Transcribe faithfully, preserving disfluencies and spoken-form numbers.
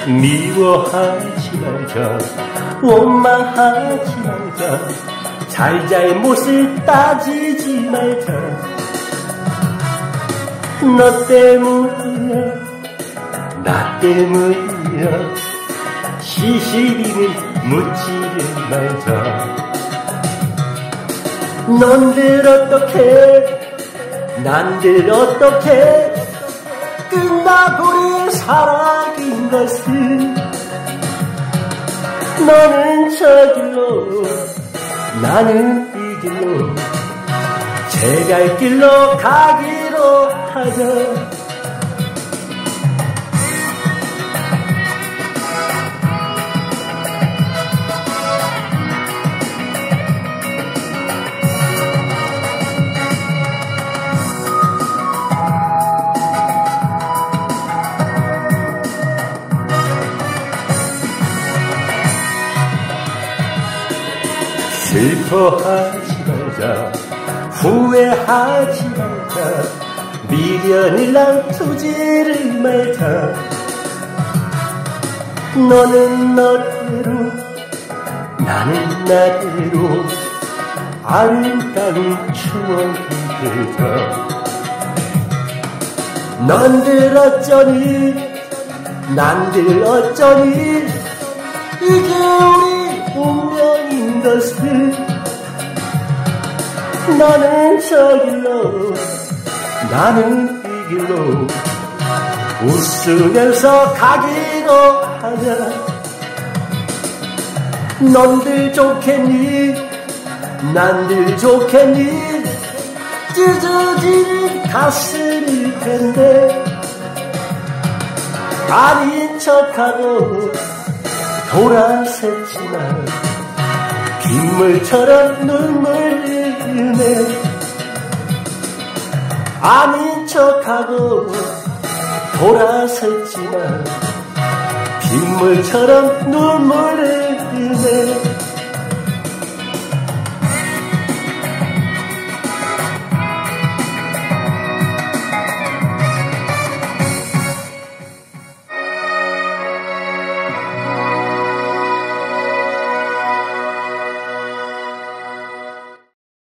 미워하지 말자, 원망하지 말자, 잘잘못을 따지지 말자. 너 때문이야, 나 때문이야, 시시비비 묻지를 말자. 넌들 어떡해, 난들 어떡해, 끝나버린 사랑인 것은. 너는 저 길로, 나는 이 길로, 제갈 길로 가기로 하자. 슬퍼하지 말자, 후회하지 말자, 미련이랑 투지를 말자. 너는 너대로, 나는 나대로, 아름다운 추억이 되자. 넌들 어쩌니, 난들 어쩌니, 이게 우리 운명인 것을. 너는 저 길로, 나는 이 길로, 웃으면서 가기로 하자. 넌들 좋겠니, 난들 좋겠니, 찢어지는 가슴일 텐데. 아닌 척하고 돌아섰지만 빗물처럼 눈물 흘리네. 아닌 척하고 돌아섰지만 빗물처럼 눈물 흘리네.